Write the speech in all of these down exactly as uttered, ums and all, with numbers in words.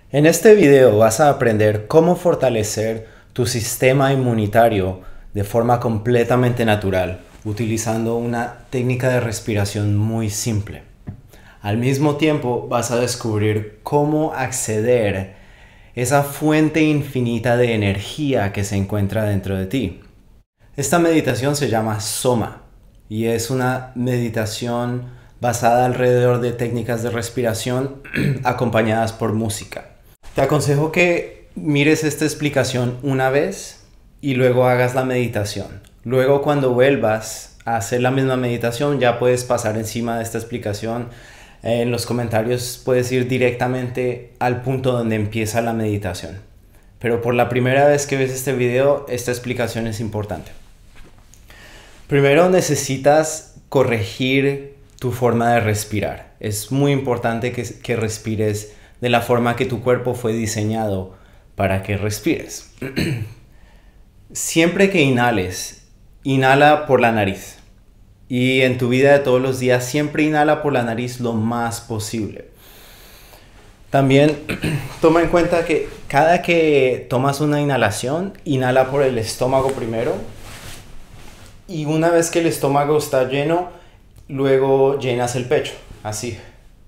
En este video vas a aprender cómo fortalecer tu sistema inmunitario de forma completamente natural, utilizando una técnica de respiración muy simple. Al mismo tiempo vas a descubrir cómo acceder a esa fuente infinita de energía que se encuentra dentro de ti. Esta meditación se llama Soma y es una meditación basada alrededor de técnicas de respiración acompañadas por música. Te aconsejo que mires esta explicación una vez y luego hagas la meditación. Luego, cuando vuelvas a hacer la misma meditación, ya puedes pasar encima de esta explicación. En los comentarios puedes ir directamente al punto donde empieza la meditación. Pero por la primera vez que ves este video, esta explicación es importante. Primero necesitas corregir tu forma de respirar. Es muy importante que, que respires de la forma que tu cuerpo fue diseñado para que respires. Siempre que inhales, inhala por la nariz. Y en tu vida de todos los días, siempre inhala por la nariz lo más posible. También toma en cuenta que cada que tomas una inhalación, inhala por el estómago primero. Y una vez que el estómago está lleno, luego llenas el pecho, así.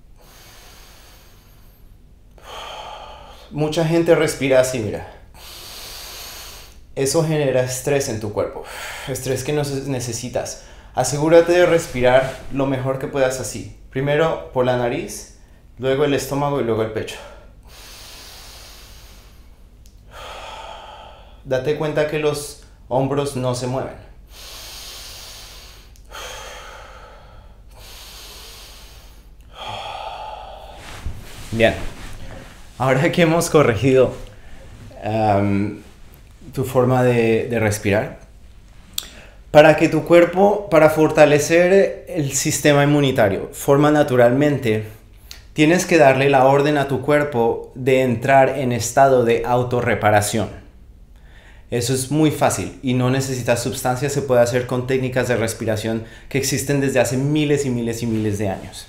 Mucha gente respira así, mira. Eso genera estrés en tu cuerpo, estrés que no necesitas. Asegúrate de respirar lo mejor que puedas así. Primero por la nariz, luego el estómago y luego el pecho. Date cuenta que los hombros no se mueven. Bien. Ahora que hemos corregido um, tu forma de, de respirar, para que tu cuerpo, para fortalecer el sistema inmunitario, forma naturalmente, tienes que darle la orden a tu cuerpo de entrar en estado de autorreparación. Eso es muy fácil y no necesitas sustancias, se puede hacer con técnicas de respiración que existen desde hace miles y miles y miles de años.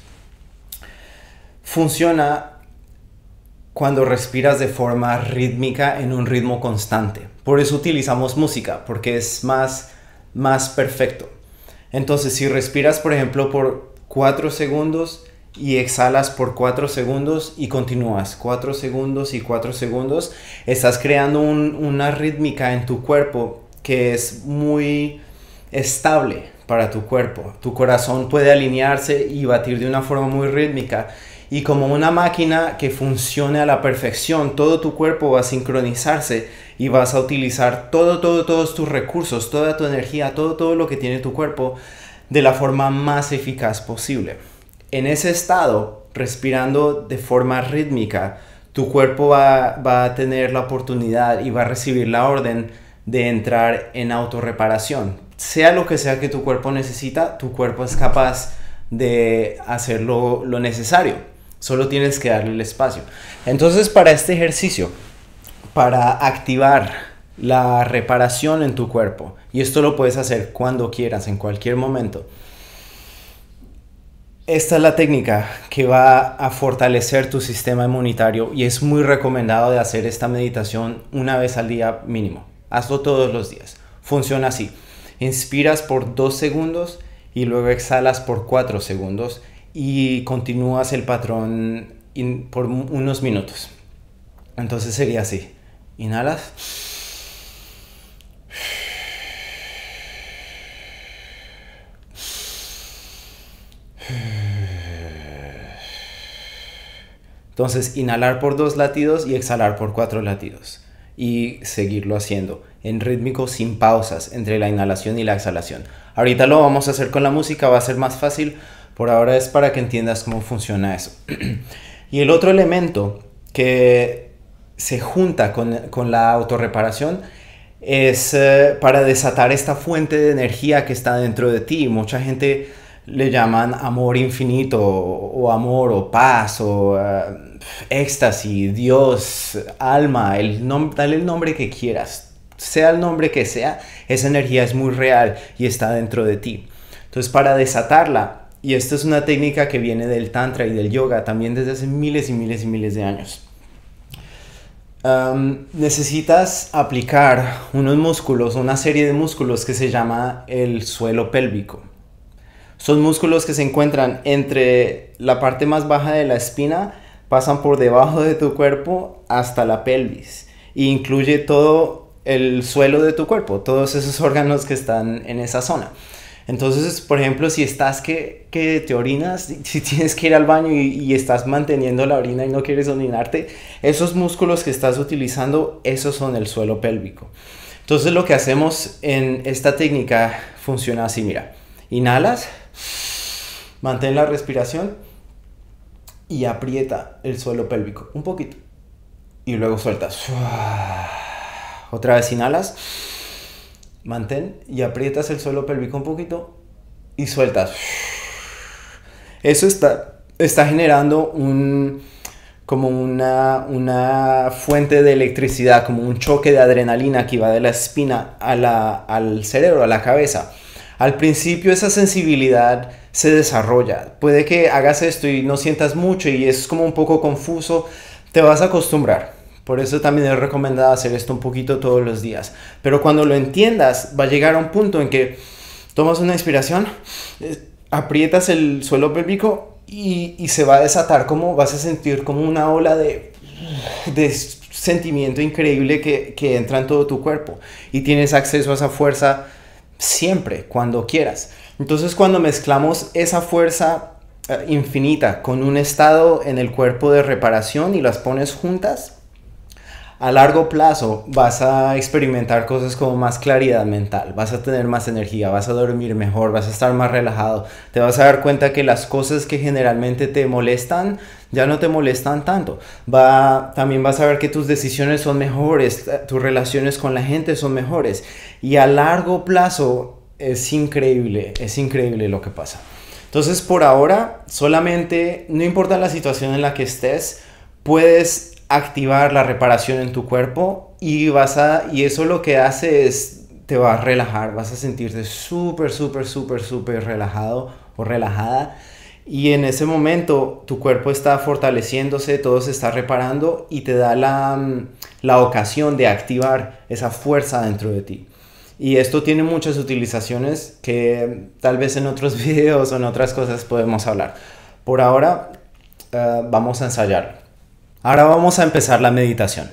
Funciona cuando respiras de forma rítmica en un ritmo constante. Por eso utilizamos música, porque es más, más perfecto. Entonces, si respiras, por ejemplo, por cuatro segundos y exhalas por cuatro segundos y continúas cuatro segundos y cuatro segundos, estás creando un, una rítmica en tu cuerpo que es muy estable para tu cuerpo. Tu corazón puede alinearse y batir de una forma muy rítmica. Y como una máquina que funcione a la perfección, todo tu cuerpo va a sincronizarse y vas a utilizar todo, todo, todos tus recursos, toda tu energía, todo, todo lo que tiene tu cuerpo de la forma más eficaz posible. En ese estado, respirando de forma rítmica, tu cuerpo va, va a tener la oportunidad y va a recibir la orden de entrar en autorreparación. Sea lo que sea que tu cuerpo necesita, tu cuerpo es capaz de hacer lo, lo necesario. Solo tienes que darle el espacio. Entonces, para este ejercicio, para activar la reparación en tu cuerpo, y esto lo puedes hacer cuando quieras, en cualquier momento, esta es la técnica que va a fortalecer tu sistema inmunitario y es muy recomendado de hacer esta meditación una vez al día mínimo. Hazlo todos los días. Funciona así. Inspiras por dos segundos y luego exhalas por cuatro segundos. Y continúas el patrón por unos minutos. Entonces sería así. Inhalas. Entonces inhalar por dos latidos y exhalar por cuatro latidos. Y seguirlo haciendo en rítmico sin pausas entre la inhalación y la exhalación. Ahorita lo vamos a hacer con la música, va a ser más fácil. Por ahora es para que entiendas cómo funciona eso. Y el otro elemento que se junta con, con la autorreparación es eh, para desatar esta fuente de energía que está dentro de ti. Mucha gente le llaman amor infinito o, o amor o paz o uh, éxtasis, Dios, alma, el nom- dale el nombre que quieras. Sea el nombre que sea, esa energía es muy real y está dentro de ti. Entonces, para desatarla, y esta es una técnica que viene del tantra y del yoga también desde hace miles y miles y miles de años. Um, necesitas aplicar unos músculos, una serie de músculos que se llama el suelo pélvico. Son músculos que se encuentran entre la parte más baja de la espina, pasan por debajo de tu cuerpo hasta la pelvis e incluye todo el suelo de tu cuerpo, todos esos órganos que están en esa zona. Entonces, por ejemplo, si estás que, que te orinas, si tienes que ir al baño y, y estás manteniendo la orina y no quieres orinarte, esos músculos que estás utilizando, esos son el suelo pélvico. Entonces, lo que hacemos en esta técnica funciona así, mira. Inhalas, mantén la respiración y aprieta el suelo pélvico un poquito. Y luego sueltas. Otra vez inhalas. Mantén y aprietas el suelo pélvico un poquito y sueltas. Eso está, está generando un, como una, una fuente de electricidad, como un choque de adrenalina que va de la espina a la, al cerebro, a la cabeza. Al principio esa sensibilidad se desarrolla. Puede que hagas esto y no sientas mucho y es como un poco confuso. Te vas a acostumbrar. Por eso también es recomendado hacer esto un poquito todos los días. Pero cuando lo entiendas, va a llegar a un punto en que tomas una inspiración, aprietas el suelo pélvico y, y se va a desatar, como vas a sentir como una ola de, de sentimiento increíble que, que entra en todo tu cuerpo. Y tienes acceso a esa fuerza siempre, cuando quieras. Entonces, cuando mezclamos esa fuerza uh, infinita con un estado en el cuerpo de reparación y las pones juntas, a largo plazo vas a experimentar cosas como más claridad mental, vas a tener más energía, vas a dormir mejor, vas a estar más relajado, te vas a dar cuenta que las cosas que generalmente te molestan ya no te molestan tanto. Va, también vas a ver que tus decisiones son mejores, tus relaciones con la gente son mejores y a largo plazo es increíble, es increíble lo que pasa. Entonces, por ahora, solamente, no importa la situación en la que estés, puedes activar la reparación en tu cuerpo y vas a, y eso lo que hace es, te va a relajar, vas a sentirte súper, súper, súper, súper relajado o relajada y en ese momento tu cuerpo está fortaleciéndose, todo se está reparando y te da la, la ocasión de activar esa fuerza dentro de ti. Y esto tiene muchas utilizaciones que tal vez en otros videos o en otras cosas podemos hablar. Por ahora uh, vamos a ensayar. Ahora vamos a empezar la meditación.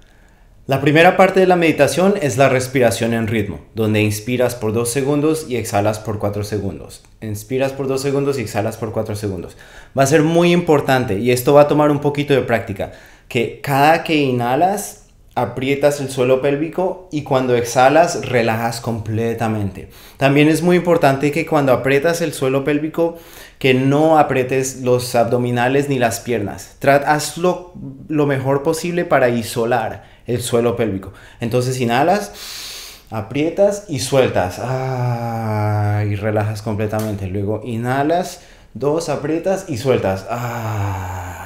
La primera parte de la meditación es la respiración en ritmo, donde inspiras por dos segundos y exhalas por cuatro segundos. Inspiras por dos segundos y exhalas por cuatro segundos. Va a ser muy importante, y esto va a tomar un poquito de práctica, que cada que inhalas, aprietas el suelo pélvico y cuando exhalas, relajas completamente. También es muy importante que cuando aprietas el suelo pélvico, que no aprietes los abdominales ni las piernas. Hazlo lo mejor posible para isolar el suelo pélvico. Entonces inhalas, aprietas y sueltas. Ah, y relajas completamente. Luego inhalas, dos, aprietas y sueltas. Ah.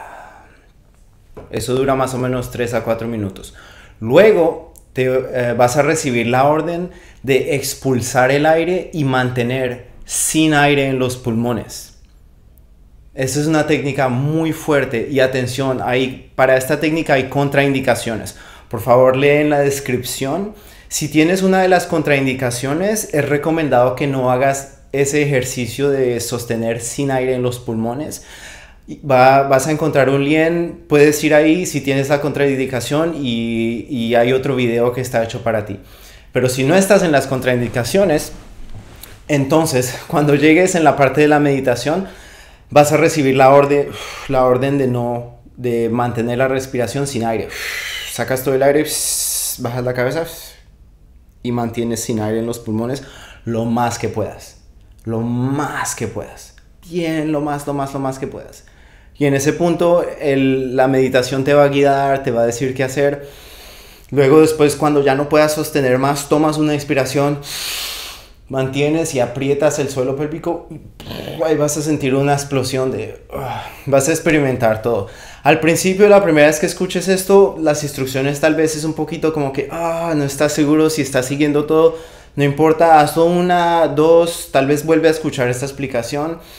Eso dura más o menos tres a cuatro minutos. Luego te, eh, vas a recibir la orden de expulsar el aire y mantener sin aire en los pulmones. Esa es una técnica muy fuerte y atención, hay, para esta técnica hay contraindicaciones. Por favor, lee en la descripción. Si tienes una de las contraindicaciones, es recomendado que no hagas ese ejercicio de sostener sin aire en los pulmones. Va, vas a encontrar un link, puedes ir ahí si tienes la contraindicación y, y hay otro video que está hecho para ti. Pero si no estás en las contraindicaciones, entonces cuando llegues en la parte de la meditación vas a recibir la orden, la orden de, no, de mantener la respiración sin aire. Sacas todo el aire, bajas la cabeza y mantienes sin aire en los pulmones lo más que puedas. Lo más que puedas. Bien, lo más, lo más, lo más que puedas. Y en ese punto el, la meditación te va a guiar, te va a decir qué hacer. Luego después cuando ya no puedas sostener más, tomas una inspiración, mantienes y aprietas el suelo pélvico. Ahí vas a sentir una explosión de... Uh, vas a experimentar todo. Al principio, la primera vez que escuches esto, las instrucciones tal vez es un poquito como que ah, no estás seguro si estás siguiendo todo. No importa, hazlo una, dos, tal vez vuelve a escuchar esta explicación.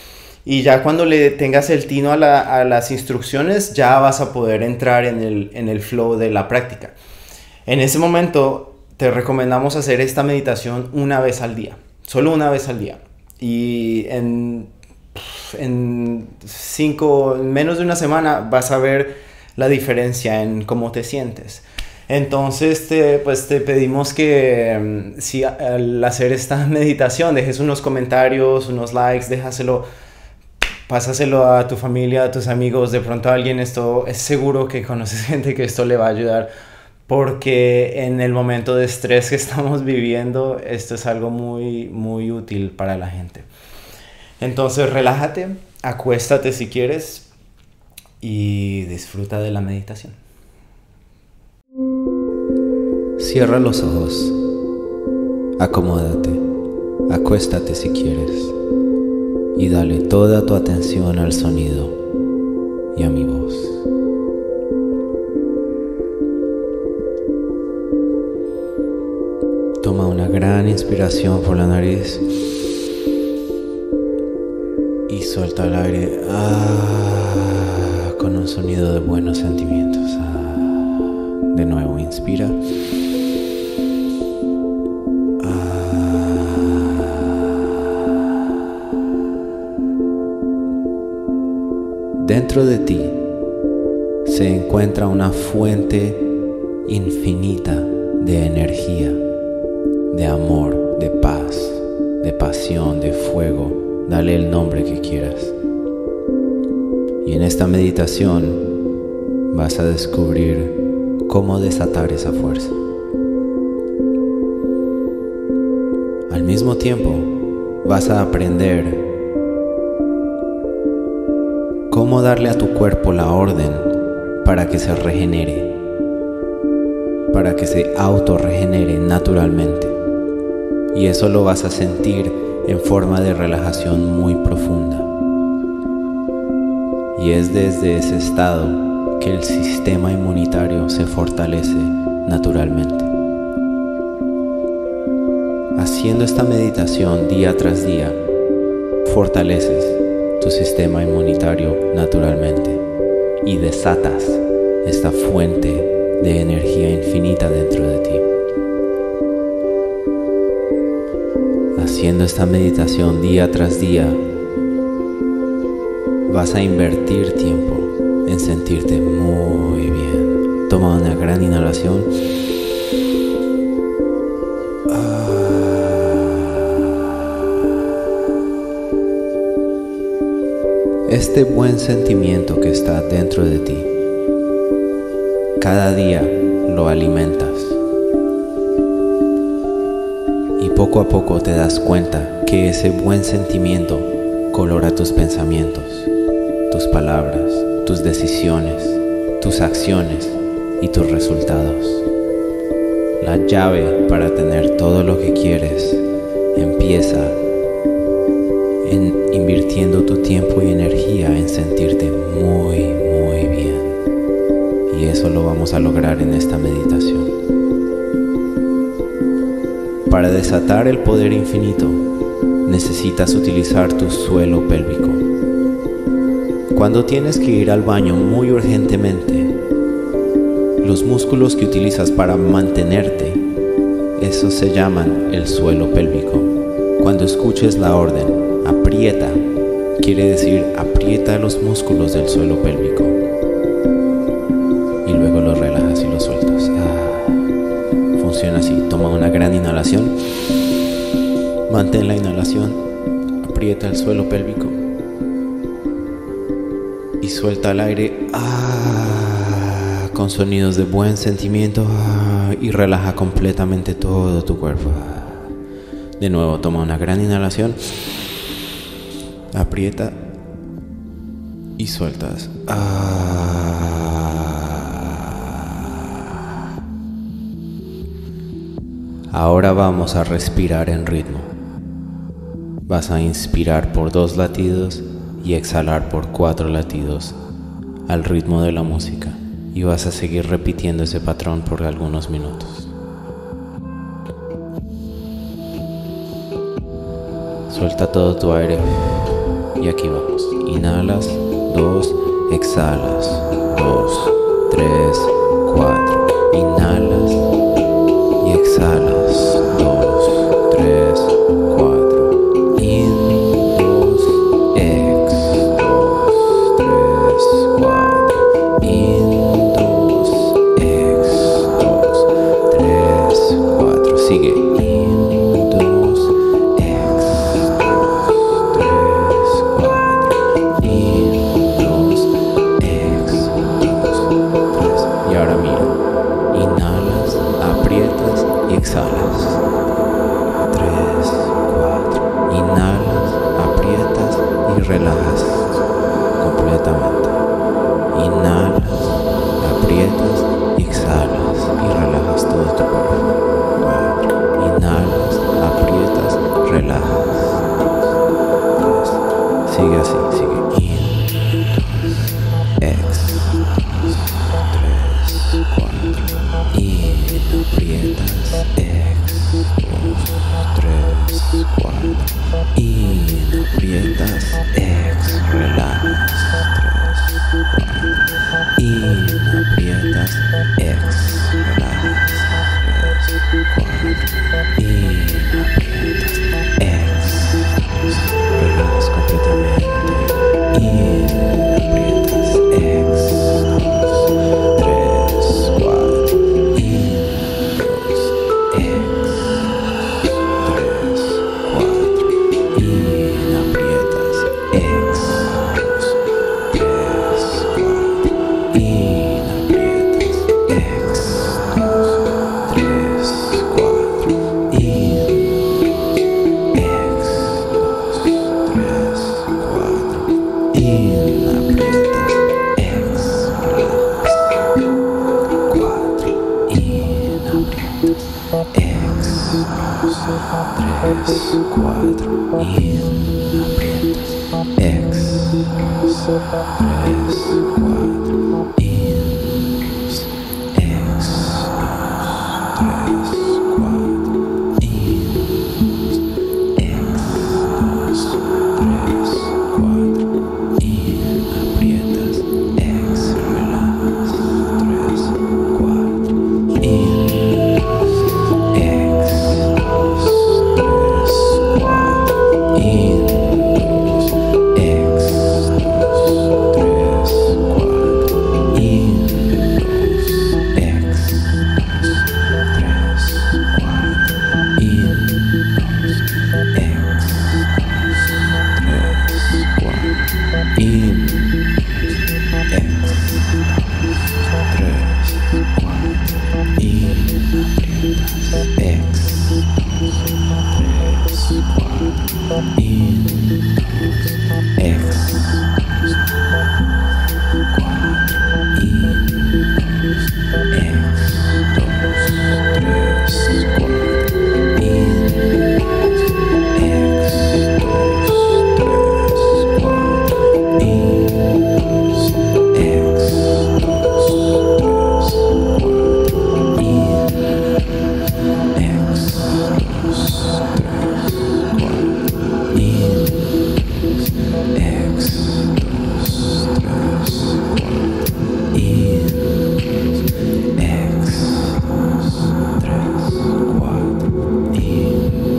Y ya cuando le tengas el tino a, la, a las instrucciones, ya vas a poder entrar en el, en el flow de la práctica. En ese momento te recomendamos hacer esta meditación una vez al día, solo una vez al día. Y en, en, cinco, en menos de una semana vas a ver la diferencia en cómo te sientes. Entonces te, pues te pedimos que si al hacer esta meditación dejes unos comentarios, unos likes, déjaselo, pásaselo a tu familia, a tus amigos, de pronto a alguien. Esto es seguro que conoces gente que esto le va a ayudar, porque en el momento de estrés que estamos viviendo, esto es algo muy, muy útil para la gente. Entonces relájate, acuéstate si quieres y disfruta de la meditación. Cierra los ojos, acomódate, acuéstate si quieres y dale toda tu atención al sonido y a mi voz. Toma una gran inspiración por la nariz y suelta el aire ah, con un sonido de buenos sentimientos. Ah. De nuevo, inspira. Dentro de ti se encuentra una fuente infinita de energía, de amor, de paz, de pasión, de fuego. Dale el nombre que quieras. Y en esta meditación vas a descubrir cómo desatar esa fuerza. Al mismo tiempo vas a aprender cómo darle a tu cuerpo la orden para que se regenere, para que se autorregenere naturalmente. Y eso lo vas a sentir en forma de relajación muy profunda. Y es desde ese estado que el sistema inmunitario se fortalece naturalmente. Haciendo esta meditación día tras día, fortaleces tu sistema inmunitario naturalmente y desatas esta fuente de energía infinita dentro de ti. Haciendo esta meditación día tras día, vas a invertir tiempo en sentirte muy bien. Toma una gran inhalación. Este buen sentimiento que está dentro de ti, cada día lo alimentas. Y poco a poco te das cuenta que ese buen sentimiento colora tus pensamientos, tus palabras, tus decisiones, tus acciones y tus resultados. La llave para tener todo lo que quieres empieza en invirtiendo tu tiempo y energía en sentirte muy, muy bien. Y eso lo vamos a lograr en esta meditación. Para desatar el poder infinito, necesitas utilizar tu suelo pélvico. Cuando tienes que ir al baño muy urgentemente, los músculos que utilizas para mantenerte, esos se llaman el suelo pélvico. Cuando escuches la orden aprieta, quiere decir aprieta los músculos del suelo pélvico y luego los relajas y los sueltas. Ah, funciona así. Toma una gran inhalación, mantén la inhalación, aprieta el suelo pélvico y suelta el aire ah, con sonidos de buen sentimiento ah, y relaja completamente todo tu cuerpo. Ah. De nuevo, toma una gran inhalación, aprieta y sueltas. Ah. Ahora vamos a respirar en ritmo. Vas a inspirar por dos latidos y exhalar por cuatro latidos al ritmo de la música. Y vas a seguir repitiendo ese patrón por algunos minutos. Suelta todo tu aire. Y aquí vamos. Inhalas, dos, exhalas, dos, tres, cuatro. Inhalas y exhalas, dos, tres, cuatro. In, dos, ex, dos, tres, cuatro. In, dos, ex, dos, tres, cuatro. Sigue. In, dos, ex, dos, tres, cuatro. In, dos, ex, dos, tres. Y ahora mira. Inhalas, aprietas y exhalas. tres, cuatro. Inhalas, aprietas y relajas completamente. Inhalas, aprietas y exhalas y relajas todo tu cuerpo. cuatro. Inhalas, aprietas, relajas. tres. Sigue así, sigue. In, dos, ex, dos, tres, cuatro. In, aprietas, ex, dos, tres, cuatro. In, aprietas, ex, relajas, tres, cuatro. In, aprietas, ex, relajas, tres, cuatro. In, aprietas, ex, dos, relajas completamente. In, aprietas, ex, dos, tres, cuatro. In, dos, ex, tres, cuatro. In, aprietas, ex, dos, tres, cuatro. In, aprietas, ex, dos, tres, cuatro. In, ex, dos, tres, cuatro. In, aprietas, ex, relajas, cuatro. In, aprietas, ex, dos, tres, cuatro. In, aprietas, ex, dos, tres, cuatro. In, dos, ex, dos, tres, cuatro. In, dos, ex, dos, tres, cuatro. In, aprietas, ex, relajas, tres, cuatro. In, dos, ex, dos, tres, cuatro. In, dos, ex, dos, tres, cuatro. In, dos, ex, dos, tres, cuatro. In, dos, ex, dos, tres, cuatro. In, ex, tres, cuatro. In, aprietas, ex, dos, tres, cuatro. In, dos, ex, dos, cuatro. In, dos, ex, dos, tres, cuatro. In, dos, ex, dos, tres, cuatro. In, dos, ex, dos, tres, cuatro. In, ex, dos, tres, cuatro. In, dos, ex, dos, tres, cuatro. In, dos, ex, dos, tres, cuatro. In,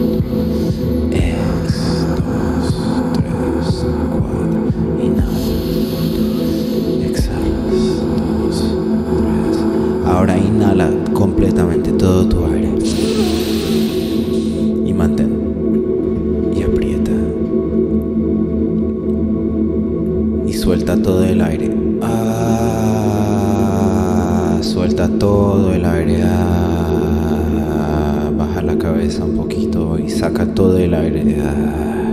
ex, dos, tres, cuatro. Inhalas, exhalas, dos, tres. Ahora inhala completamente todo tu aire y mantén y aprieta y suelta todo el aire. Ah, suelta todo el aire. Ah, baja la cabeza un poquito y saca todo el aire. Ah,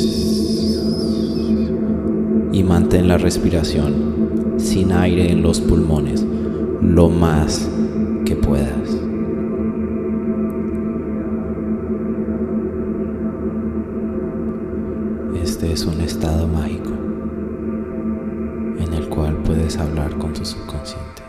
y mantén la respiración sin aire en los pulmones lo más que puedas. Este es un estado mágico en el cual puedes hablar con tu subconsciente.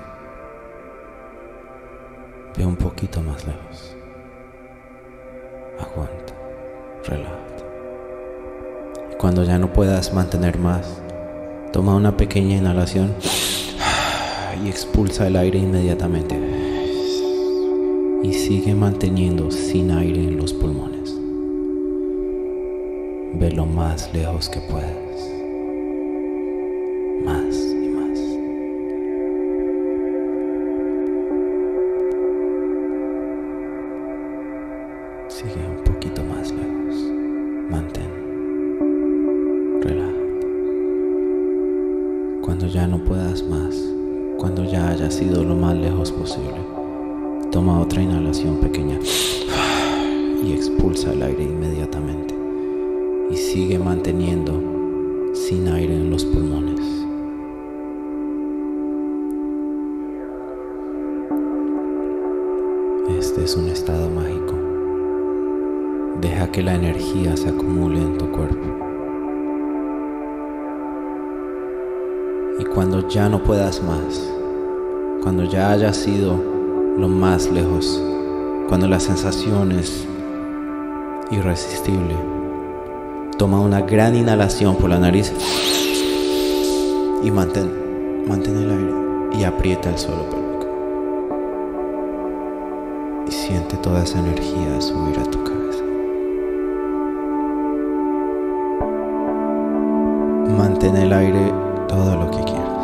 Ve un poquito más lejos. Aguanta, relájate. cuando ya no puedas mantener más, toma una pequeña inhalación y expulsa el aire inmediatamente. Y sigue manteniendo sin aire en los pulmones. Ve lo más lejos que puedas. Más y más. Sigue un poquito más lejos. Mantén. Relájate. Cuando ya no puedas más, cuando ya hayas ido lo más lejos posible, toma otra inhalación pequeña y expulsa el aire inmediatamente. Y sigue manteniendo sin aire en los pulmones. Este es un estado mágico. Deja que la energía se acumule en tu cuerpo. Y cuando ya no puedas más, cuando ya hayas ido lo más lejos, cuando la sensación es irresistible, toma una gran inhalación por la nariz y mantén, mantén el aire y aprieta el suelo pélvico. Y siente toda esa energía subir a tu cabeza. Mantén el aire todo lo que quieras.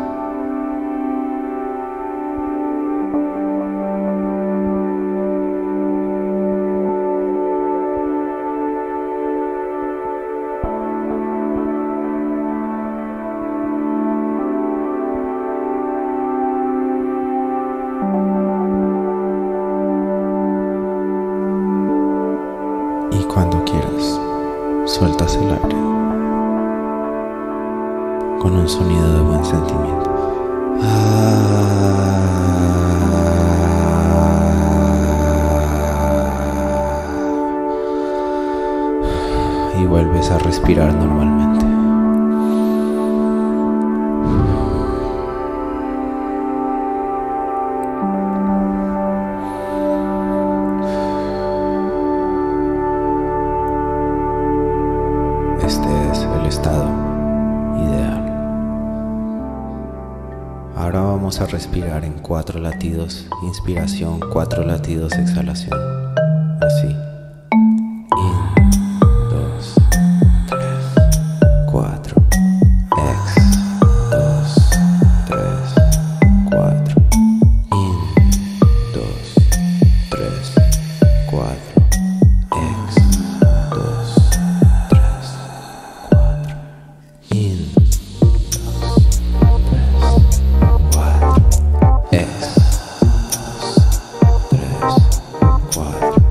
Y cuando quieras, sueltas el aire con un sonido de buen sentimiento. Y vuelves a respirar normalmente. Este es el estado ideal. Ahora vamos a respirar en cuatro latidos, inspiración, cuatro latidos, exhalación. Así. In, dos, tres, cuatro. Ex, dos, tres, cuatro. In, dos, tres, cuatro. Ex, dos, tres, cuatro. In, dos, tres, cuatro. Ex, dos, tres, cuatro.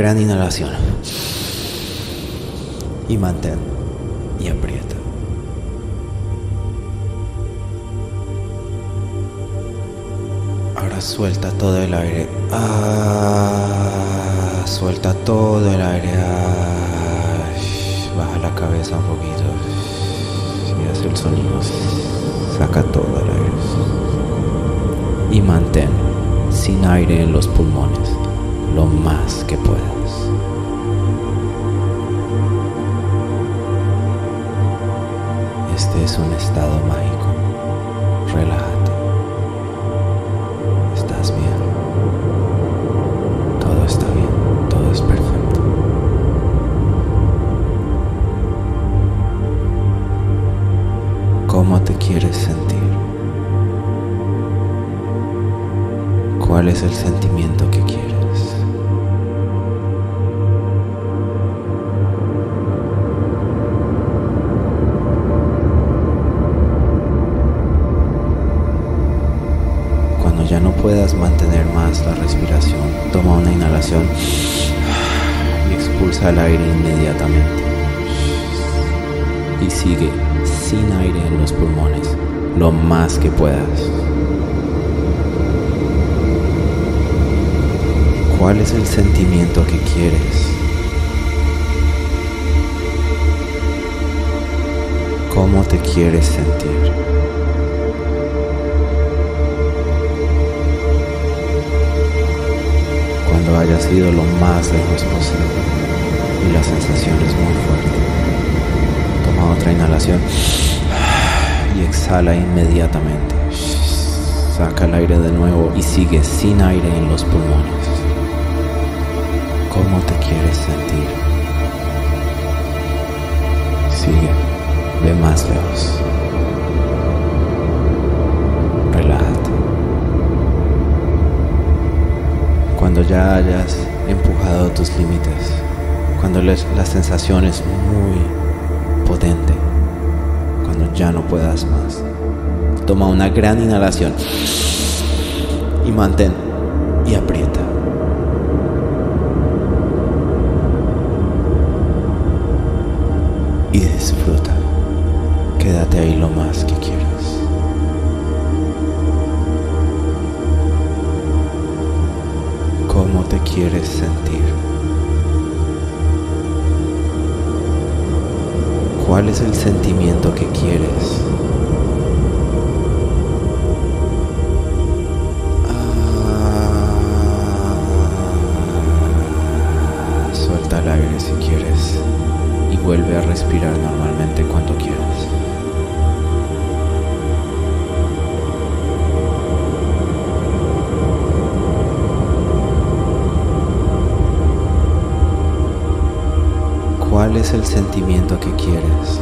gran inhalación. Y mantén y aprieta. Ahora suelta todo el aire. Ah, suelta todo el aire. Ah, baja la cabeza un poquito. Y hace el sonido. Saca todo el aire. Y mantén sin aire en los pulmones lo más que puedas. Este es un estado mágico. Relájate. Estás bien. Todo está bien. Todo es perfecto. ¿Cómo te quieres sentir? ¿Cuál es el sentimiento que quieres? Cuando ya no puedas mantener más la respiración, toma una inhalación y expulsa el aire inmediatamente. Y sigue sin aire en los pulmones lo más que puedas. ¿Cuál es el sentimiento que quieres? ¿Cómo te quieres sentir? Cuando hayas ido lo más lejos posible y la sensación es muy fuerte, toma otra inhalación y exhala inmediatamente. Saca el aire de nuevo y sigue sin aire en los pulmones. ¿Cómo te quieres sentir? Sigue, ve más lejos. Relájate. Cuando ya hayas empujado tus límites, cuando les, la sensación es muy potente, cuando ya no puedas más, toma una gran inhalación y mantén y aprieta. Y disfruta. Quédate ahí lo más que quieras. ¿Cómo te quieres sentir? ¿Cuál es el sentimiento que quieres? Ah, suelta el aire si quieres. Y vuelve a respirar normalmente cuando quieras. ¿Cuál es el sentimiento que quieres?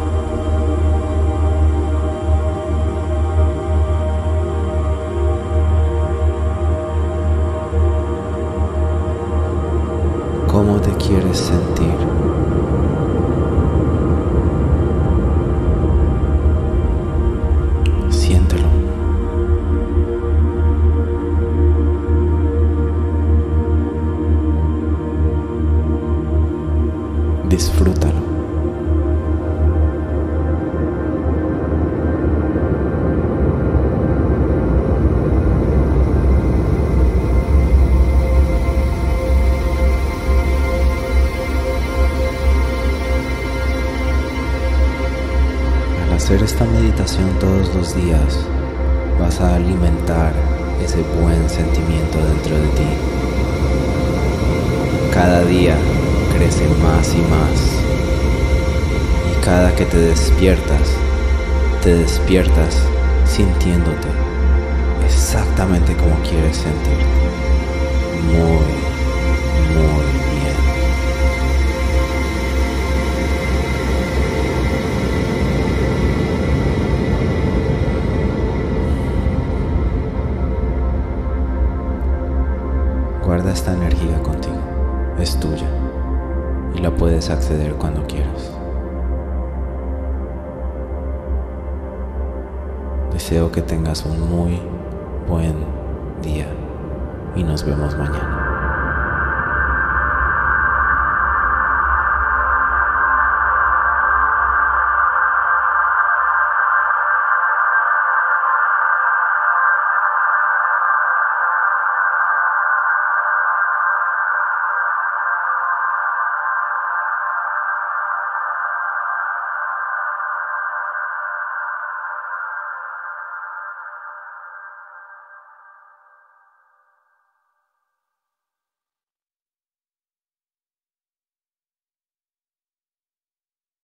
¿Cómo te quieres sentir? Siéntelo. Disfrútalo. Al hacer esta meditación todos los días, vas a alimentar ese buen sentimiento dentro de ti. Cada día crece más y más. Y cada que te despiertas, te despiertas sintiéndote exactamente como quieres sentirte. Muy, muy bien. Guarda esta energía contigo. Es tuya. Y la puedes acceder cuando quieras. Deseo que tengas un muy buen día y nos vemos mañana.